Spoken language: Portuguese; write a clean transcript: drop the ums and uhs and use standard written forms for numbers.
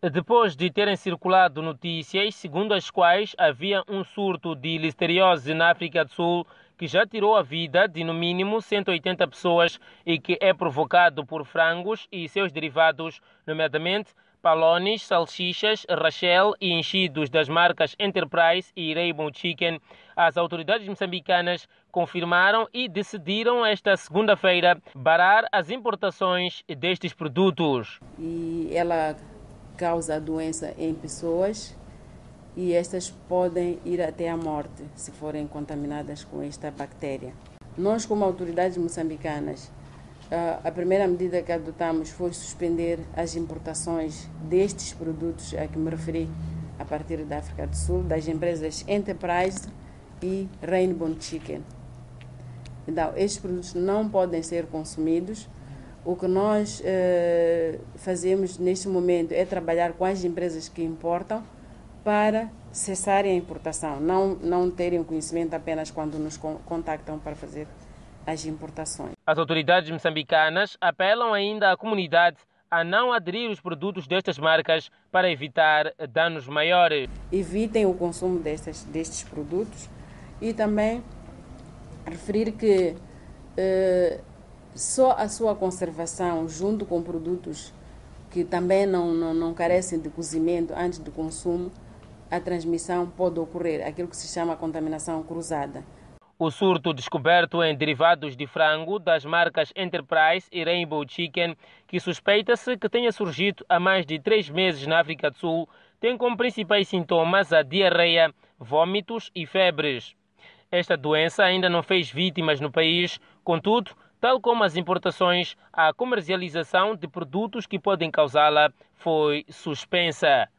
Depois de terem circulado notícias segundo as quais havia um surto de listeriose na África do Sul que já tirou a vida de no mínimo 180 pessoas e que é provocado por frangos e seus derivados, nomeadamente palones, salsichas, rachel e enchidos das marcas Enterprise e Rainbow Chicken, as autoridades moçambicanas confirmaram e decidiram esta segunda-feira barrar as importações destes produtos. E ela causa doença em pessoas e estas podem ir até a morte se forem contaminadas com esta bactéria. Nós, como autoridades moçambicanas, a primeira medida que adotamos foi suspender as importações destes produtos a que me referi a partir da África do Sul, das empresas Enterprise e Rainbow Chicken. Então, estes produtos não podem ser consumidos. O que nós fazemos neste momento é trabalhar com as empresas que importam para cessarem a importação, não terem conhecimento apenas quando nos contactam para fazer as importações. As autoridades moçambicanas apelam ainda à comunidade a não aderir aos produtos destas marcas para evitar danos maiores. Evitem o consumo destes produtos e também referir que só a sua conservação junto com produtos que também não carecem de cozimento antes do consumo, a transmissão pode ocorrer, aquilo que se chama contaminação cruzada. O surto descoberto em derivados de frango das marcas Enterprise e Rainbow Chicken, que suspeita-se que tenha surgido há mais de 3 meses na África do Sul, tem como principais sintomas a diarreia, vômitos e febres. Esta doença ainda não fez vítimas no país, contudo, tal como as importações, a comercialização de produtos que podem causá-la foi suspensa.